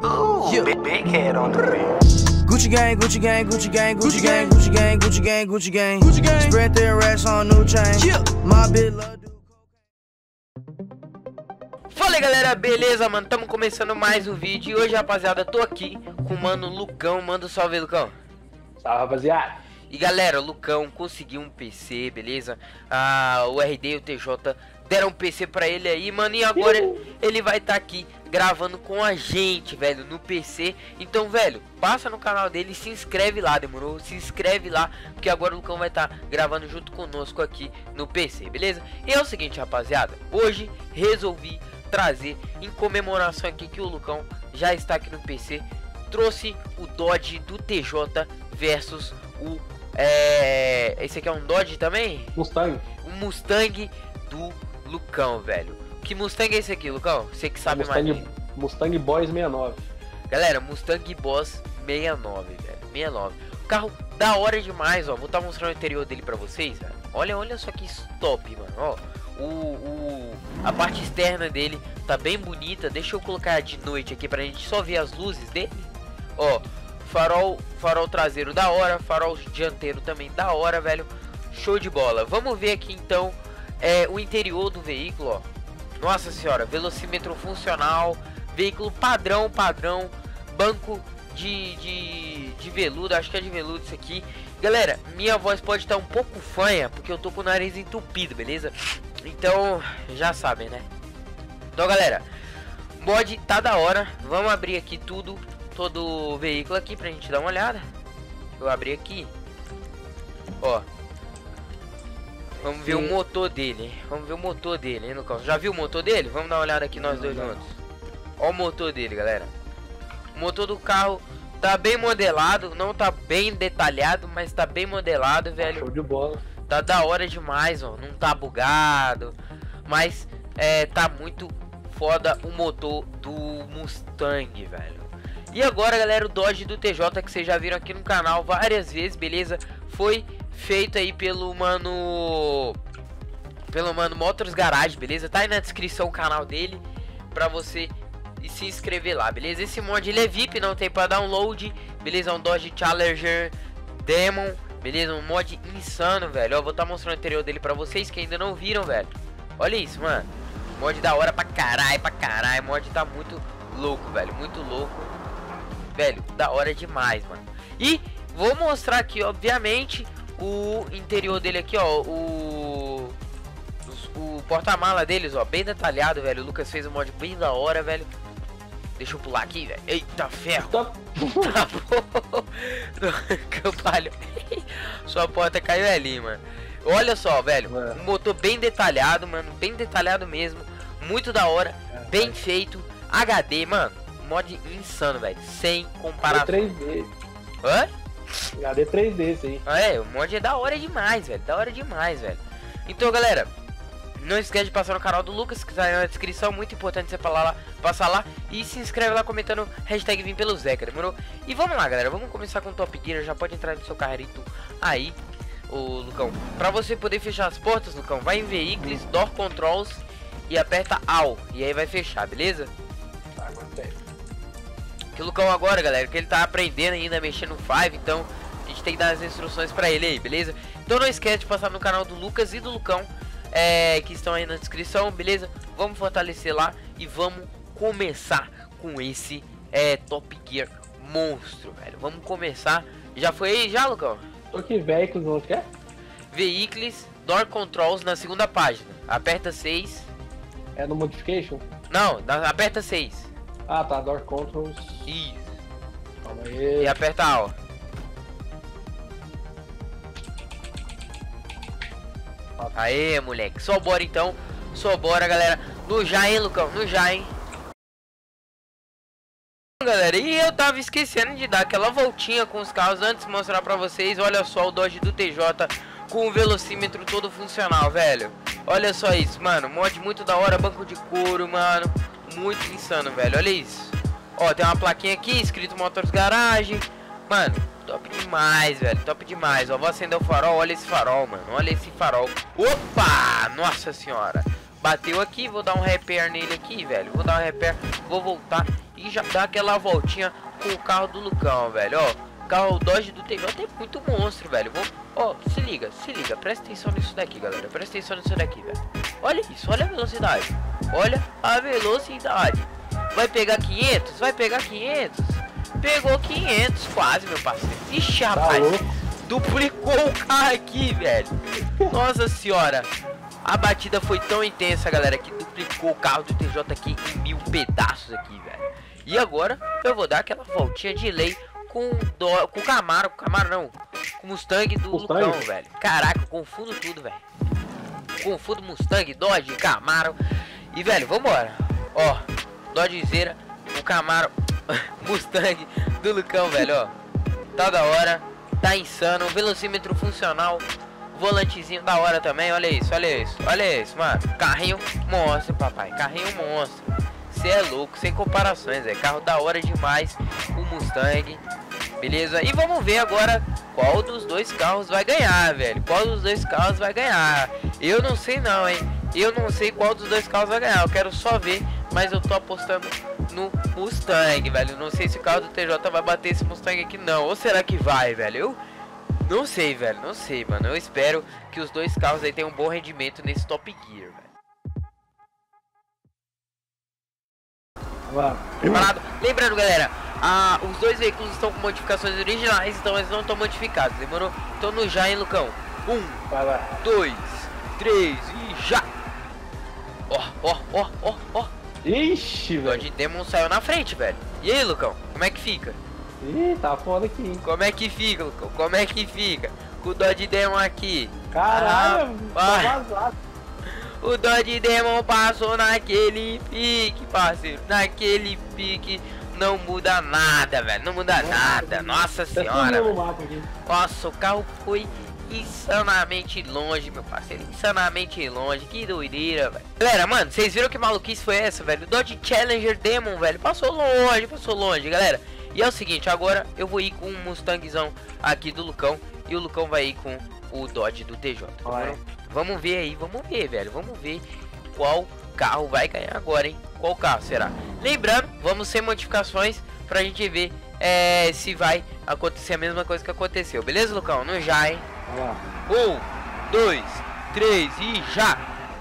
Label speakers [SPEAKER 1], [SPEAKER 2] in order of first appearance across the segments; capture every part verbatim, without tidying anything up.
[SPEAKER 1] Ooh,
[SPEAKER 2] Yeah.
[SPEAKER 1] big, big head on the beat.
[SPEAKER 2] Gucci gang, Gucci gang, Gucci gang, Gucci gang, Gucci gang, Gucci gang, Gucci gang, Gucci gang. Spread their racks on new chain. Yeah. My bitch love do
[SPEAKER 3] Fala aí galera, beleza mano? Tamo começando mais um vídeo e hoje rapaziada, tô aqui com o mano Lucão. Manda um salve aí, Lucão.
[SPEAKER 4] Salve, rapaziada.
[SPEAKER 3] E galera, o Lucão conseguiu um P C, beleza? Ah, o R D e o T J deram um P C pra ele aí, mano. E agora ele vai estar tá aqui gravando com a gente, velho, no P C. Então, velho, passa no canal dele e se inscreve lá, demorou? Se inscreve lá, porque agora o Lucão vai estar tá gravando junto conosco aqui no P C, beleza? E é o seguinte, rapaziada, hoje resolvi trazer em comemoração aqui que o Lucão já está aqui no P C. Trouxe o Dodge do T J versus o... É... Esse aqui é um Dodge também?
[SPEAKER 4] Mustang.
[SPEAKER 3] O Mustang do Lucão, velho. Que Mustang é esse aqui, Lucão? Você que sabe
[SPEAKER 4] Mustang,
[SPEAKER 3] mais.
[SPEAKER 4] Mustang Boys sessenta e nove.
[SPEAKER 3] Galera, Mustang Boss sessenta e nove, velho. sessenta e nove. O carro da hora demais, ó. Vou estar tá mostrando o interior dele pra vocês, velho. Olha, olha só que top, mano. Ó, o, o, a parte externa dele tá bem bonita. Deixa eu colocar de noite aqui pra gente só ver as luzes dele. Ó, farol, farol traseiro da hora, farol dianteiro também da hora, velho. Show de bola. Vamos ver aqui então é, o interior do veículo, ó. Nossa senhora, velocímetro funcional, veículo padrão, padrão, banco de, de, de veludo, acho que é de veludo isso aqui. Galera, minha voz pode estar um pouco fanha, porque eu tô com o nariz entupido, beleza? Então, já sabem, né? Então, galera, mod tá da hora. Vamos abrir aqui tudo, todo o veículo aqui pra gente dar uma olhada. Eu abri aqui. Ó. Vamos ver o motor dele, hein? Vamos ver o motor dele, hein, Lucão? Já viu o motor dele? Vamos dar uma olhada aqui nós dois juntos. Ó o motor dele, galera. O motor do carro tá bem modelado, não tá bem detalhado, mas tá bem modelado, velho.
[SPEAKER 4] Show de bola.
[SPEAKER 3] Tá da hora demais, ó. Não tá bugado, mas é, tá muito foda o motor do Mustang, velho. E agora, galera, o Dodge do T J que vocês já viram aqui no canal várias vezes, beleza? Foi feito aí pelo mano pelo mano Motors Garage, beleza? Tá aí na descrição o canal dele pra você se inscrever lá, beleza? Esse mod ele é V I P, não tem pra download, beleza? É um Dodge Challenger Demon, beleza? Um mod insano, velho. Ó, vou estar tá mostrando o interior dele pra vocês que ainda não viram, velho. Olha isso, mano. Mod da hora pra caralho, pra caralho. Mod tá muito louco, velho. Muito louco. Velho, da hora demais, mano. E vou mostrar aqui, obviamente, o interior dele aqui, ó. O, o porta-mala deles, ó. Bem detalhado, velho. O Lucas fez um mod bem da hora, velho. Deixa eu pular aqui, velho. Eita, ferro.
[SPEAKER 4] Tá.
[SPEAKER 3] Tá bom. Campalho. Sua porta caiu ali, mano. Olha só, velho.
[SPEAKER 4] É.
[SPEAKER 3] Um motor bem detalhado, mano. Bem detalhado mesmo. Muito da hora.
[SPEAKER 4] É,
[SPEAKER 3] bem
[SPEAKER 4] é.
[SPEAKER 3] feito. H D, mano. Mod insano, velho. Sem comparação.
[SPEAKER 4] três D.
[SPEAKER 3] Hã?
[SPEAKER 4] H D três D, sim.
[SPEAKER 3] Ah, é, o mod é da hora demais, velho. Da hora demais, velho. Então, galera, não esquece de passar no canal do Lucas, que tá aí na descrição. Muito importante você falar lá, passar lá e se inscreve lá comentando hashtag Vim pelo Zeca, demorou? E vamos lá, galera. Vamos começar com o Top Gear. Já pode entrar no seu carrito aí, ô Lucão. Pra você poder fechar as portas, Lucão, vai em Vehicles, Door Controls e aperta A L. E aí vai fechar, beleza?
[SPEAKER 4] Tá, acontece.
[SPEAKER 3] Que o Lucão agora, galera, que ele tá aprendendo ainda a mexer no Five, então a gente tem que dar as instruções pra ele aí, beleza? Então não esquece de passar no canal do Lucas e do Lucão, é, que estão aí na descrição, beleza? Vamos fortalecer lá e vamos começar com esse é, Top Gear monstro, velho. Vamos começar. Já foi aí já, Lucão?
[SPEAKER 4] Tô aqui, veículos, onde quer?
[SPEAKER 3] Vehicles, Door Controls na segunda página. Aperta seis.
[SPEAKER 4] É no Modification?
[SPEAKER 3] Não, na- aperta seis.
[SPEAKER 4] Ah, tá, Door Controls.
[SPEAKER 3] Isso.
[SPEAKER 4] Calma aí.
[SPEAKER 3] E aperta A, ó. Aê, moleque. Só bora então. Só bora, galera. No já, hein, Lucão? No já, hein? Galera, e eu tava esquecendo de dar aquela voltinha com os carros antes de mostrar pra vocês. Olha só o Dodge do T J com o velocímetro todo funcional, velho. Olha só isso, mano. Mod muito da hora, banco de couro, mano. Muito insano, velho. Olha isso. Ó, tem uma plaquinha aqui, escrito Motors Garage. Mano, top demais, velho. Top demais. Ó, vou acender o farol. Olha esse farol, mano. Olha esse farol. Opa! Nossa senhora. bateu aqui, vou dar um repair nele aqui, velho. Vou dar um repair, vou voltar e já dar aquela voltinha com o carro do Lucão, velho, ó. O carro Dodge do T J é muito monstro, velho. Vou, ó, se liga, se liga, presta atenção nisso daqui, galera. Presta atenção nisso daqui, velho. Olha isso, olha a velocidade. Olha a velocidade. Vai pegar quinhentos? Vai pegar quinhentos? Pegou quinhentos quase, meu parceiro. Ixi, rapaz, duplicou o carro aqui, velho. Nossa senhora. A batida foi tão intensa, galera, que duplicou o carro do T J aqui em mil pedaços aqui, velho. E agora eu vou dar aquela voltinha de lei com o com Camaro, Camaro não, com o Mustang do
[SPEAKER 4] Mustang?
[SPEAKER 3] Lucão, velho. Caraca, eu confundo tudo, velho. Confundo Mustang, Dodge, Camaro. E, velho, vambora. Ó, Dodgezeira, o Camaro, Mustang do Lucão, velho, ó. Tá da hora, tá insano, velocímetro funcional, volantezinho da hora também, olha isso, olha isso, olha isso, mano. Carrinho monstro, papai, carrinho monstro. Você é louco, sem comparações, é carro da hora demais, o Mustang, beleza? E vamos ver agora qual dos dois carros vai ganhar, velho. Qual dos dois carros vai ganhar? Eu não sei não, hein? Eu não sei qual dos dois carros vai ganhar, eu quero só ver, mas eu tô apostando no Mustang, velho. Não sei se o carro do T J vai bater esse Mustang aqui não, ou será que vai, velho? Eu não sei, velho, não sei, mano. Eu espero que os dois carros aí tenham um bom rendimento nesse Top Gear, velho. Preparado? Lembrando, galera, ah, os dois veículos estão com modificações originais, então eles não estão modificados, demorou? Então no já, hein, Lucão? Um,
[SPEAKER 4] Vai lá.
[SPEAKER 3] dois, três e já! Ó, ó, ó, ó, ó!
[SPEAKER 4] Ixi,
[SPEAKER 3] O
[SPEAKER 4] velho.
[SPEAKER 3] Dodge Demon saiu na frente, velho. E aí, Lucão? Como é que fica?
[SPEAKER 4] Ih, tá foda aqui, hein?
[SPEAKER 3] Como é que fica, Lucão? Como é que fica? Com o Dodge Demon aqui.
[SPEAKER 4] Caralho,
[SPEAKER 3] Ah,
[SPEAKER 4] tá vazado.
[SPEAKER 3] O Dodge Demon passou naquele pique, parceiro. Naquele pique não muda nada, velho. Não muda nada. Nossa
[SPEAKER 4] Tá
[SPEAKER 3] senhora.
[SPEAKER 4] sumindo no
[SPEAKER 3] velho.
[SPEAKER 4] mapa aqui.
[SPEAKER 3] Nossa, o carro foi insanamente longe, meu parceiro. Insanamente longe. Que doideira, velho. Galera, mano, vocês viram que maluquice foi essa, velho? O Dodge Challenger Demon, velho, passou longe, passou longe, galera. E é o seguinte, agora eu vou ir com um Mustangzão aqui do Lucão. E o Lucão vai ir com o Dodge do T J.
[SPEAKER 4] Vai.
[SPEAKER 3] Vamos ver aí, vamos ver, velho. Vamos ver qual carro vai ganhar agora, hein? Qual carro será? Lembrando, vamos sem modificações pra gente ver é, se vai acontecer a mesma coisa que aconteceu. Beleza, Lucão? No já, hein?
[SPEAKER 4] Vai lá.
[SPEAKER 3] Um, dois, três e já!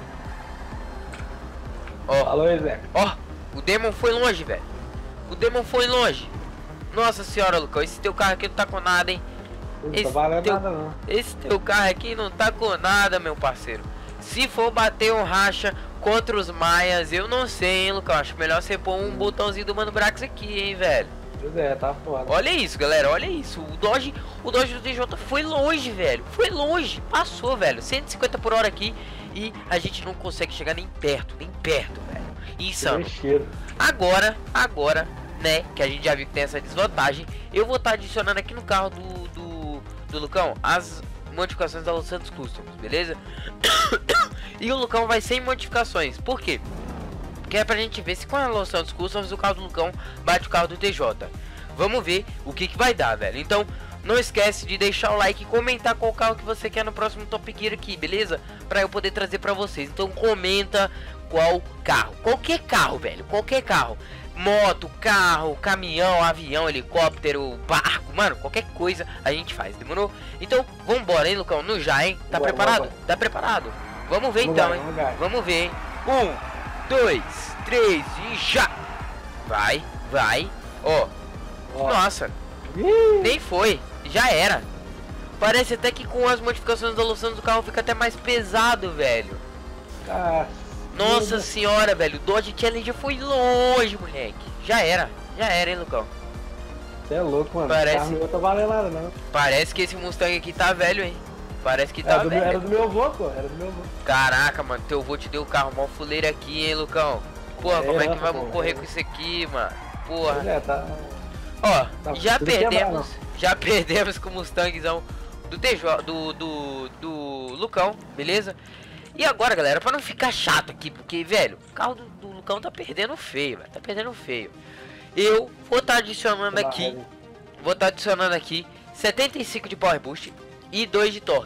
[SPEAKER 3] Ó,
[SPEAKER 4] Alô, Zé.
[SPEAKER 3] ó, o Demon foi longe, velho. O Demon foi longe. Nossa senhora, Lucão, esse teu carro aqui não tá com nada, hein?
[SPEAKER 4] Não
[SPEAKER 3] Esse
[SPEAKER 4] tá valendo
[SPEAKER 3] teu-
[SPEAKER 4] nada, não.
[SPEAKER 3] Esse teu carro aqui não tá com nada, meu parceiro. Se for bater um racha contra os Maias, eu não sei, hein, Lucão. Acho melhor você pôr um botãozinho do Mano Brax aqui, hein, velho.
[SPEAKER 4] Pois é, tá foda.
[SPEAKER 3] Olha isso, galera, olha isso. O Dodge, o Dodge do T J foi longe, velho. Foi longe, passou, velho. cento e cinquenta por hora aqui e a gente não consegue chegar nem perto, nem perto, velho. Insano.
[SPEAKER 4] Que cheiro.
[SPEAKER 3] Agora, agora, né, que a gente já viu que tem essa desvantagem, eu vou estar adicionando aqui no carro do, do, do Lucão as modificações da Los Santos Customs, beleza? E o Lucão vai sem modificações, por quê? Porque é pra gente ver se com a Los Santos Customs o carro do Lucão bate o carro do T J. Vamos ver o que que vai dar, velho. Então, não esquece de deixar o like e comentar qual carro que você quer no próximo Top Gear aqui, beleza? Pra eu poder trazer pra vocês. Então comenta qual carro, qualquer carro, velho, qualquer carro. Moto, carro, caminhão, avião, helicóptero, barco, mano, qualquer coisa a gente faz, demorou? Então, vambora, hein, Lucão, no já, hein? Tá
[SPEAKER 4] Bora,
[SPEAKER 3] preparado?
[SPEAKER 4] bora.
[SPEAKER 3] Tá preparado? Vamos ver
[SPEAKER 4] Vamos
[SPEAKER 3] então,
[SPEAKER 4] lá,
[SPEAKER 3] hein?
[SPEAKER 4] vamos lá.
[SPEAKER 3] Vamos ver, hein? Um, dois, três e já! Vai, vai, ó,
[SPEAKER 4] Ó.
[SPEAKER 3] nossa,
[SPEAKER 4] Ih,
[SPEAKER 3] nem foi, já era. Parece até que com as modificações da Los Santos o carro fica até mais pesado, velho.
[SPEAKER 4] ah,
[SPEAKER 3] Nossa senhora, velho, o Dodge Challenger foi longe, moleque. Já era, já era, hein, Lucão.
[SPEAKER 4] Você é louco, mano.
[SPEAKER 3] Parece-
[SPEAKER 4] O carro não tá valendo nada, não.
[SPEAKER 3] Parece que esse Mustang aqui tá velho, hein. Parece que tá
[SPEAKER 4] Era do, meu,
[SPEAKER 3] velho.
[SPEAKER 4] era do meu avô, pô. Era do meu avô.
[SPEAKER 3] Caraca, mano, teu avô te deu o carro mó fuleiro aqui, hein, Lucão. Porra,
[SPEAKER 4] É,
[SPEAKER 3] como é que
[SPEAKER 4] pô,
[SPEAKER 3] vamos correr
[SPEAKER 4] é.
[SPEAKER 3] com isso aqui, mano?
[SPEAKER 4] Pois
[SPEAKER 3] Porra.
[SPEAKER 4] é, tá.
[SPEAKER 3] Ó,
[SPEAKER 4] Tá
[SPEAKER 3] já
[SPEAKER 4] tudo
[SPEAKER 3] perdemos, já perdemos com o Mustangzão do T J, do, do, do Lucão, beleza? E agora, galera, pra não ficar chato aqui, porque, velho, o carro do, do Lucão tá perdendo feio, velho, tá perdendo feio. Eu vou estar adicionando aqui, vou estar adicionando aqui setenta e cinco de Power Boost e dois de torque.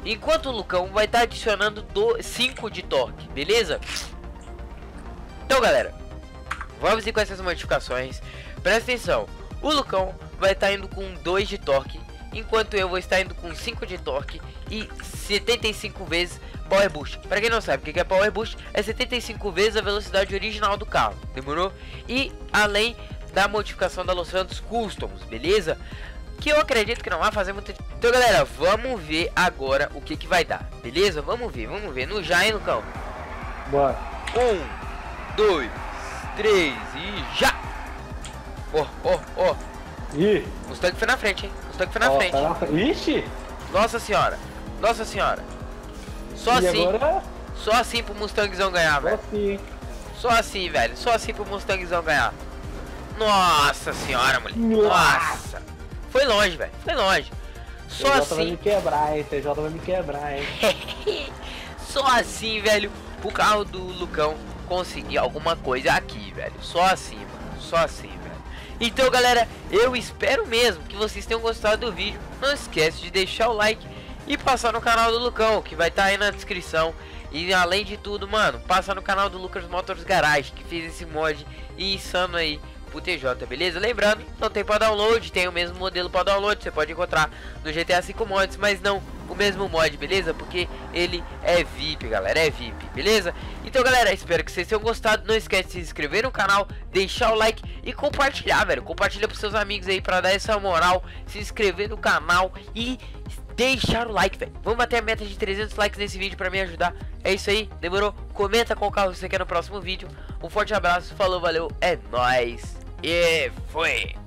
[SPEAKER 3] Enquanto o Lucão vai estar tá adicionando cinco de torque, beleza? Então galera, vamos ir com essas modificações. Presta atenção, o Lucão vai estar tá indo com dois de torque, enquanto eu vou estar indo com cinco de torque e setenta e cinco vezes Power Boost. Para quem não sabe o que é Power Boost, é setenta e cinco vezes a velocidade original do carro, demorou? E além da modificação da Los Santos Customs, beleza? Que eu acredito que não vai fazer muito. Então galera, vamos ver agora o que que vai dar, beleza? Vamos ver, vamos ver, no já, hein, Lucão?
[SPEAKER 4] Bora.
[SPEAKER 3] Um, dois, três e já! Ó, ó, ó.
[SPEAKER 4] Ih.
[SPEAKER 3] Mustang foi na frente, hein? Mustang foi na
[SPEAKER 4] Ó,
[SPEAKER 3] frente.
[SPEAKER 4] tá na... Ixi!
[SPEAKER 3] Nossa senhora, nossa senhora. Só
[SPEAKER 4] e
[SPEAKER 3] assim,
[SPEAKER 4] agora?
[SPEAKER 3] só assim pro Mustangzão ganhar,
[SPEAKER 4] Só
[SPEAKER 3] velho.
[SPEAKER 4] assim.
[SPEAKER 3] Só assim, velho. Só assim pro Mustangzão ganhar. Nossa senhora, mulher.
[SPEAKER 4] Nossa.
[SPEAKER 3] Nossa. Foi longe, velho. Foi longe. Só
[SPEAKER 4] T J vai me
[SPEAKER 3] assim.
[SPEAKER 4] quebrar, hein? T J vai me quebrar, hein?
[SPEAKER 3] Só assim, velho. O carro do Lucão conseguir alguma coisa aqui, velho. Só assim, mano. Só assim, velho. Então, galera, eu espero mesmo que vocês tenham gostado do vídeo. Não esquece de deixar o like e passar no canal do Lucão, que vai estar tá aí na descrição. E além de tudo, mano, passa no canal do Lucas Motors Garage, que fez esse mod insano aí pro T J, beleza? Lembrando, não tem para download, tem o mesmo modelo para download, você pode encontrar no G T A cinco Mods, mas não o mesmo mod, beleza? Porque ele é V I P, galera, é V I P, beleza? Então, galera, espero que vocês tenham gostado. Não esquece de se inscrever no canal, deixar o like e compartilhar, velho. Compartilha pros seus amigos aí para dar essa moral, se inscrever no canal e deixar o like, velho. Vamos bater a meta de trezentos likes nesse vídeo pra me ajudar. É isso aí, demorou? Comenta qual carro você quer no próximo vídeo. Um forte abraço, falou, valeu, é nóis e foi!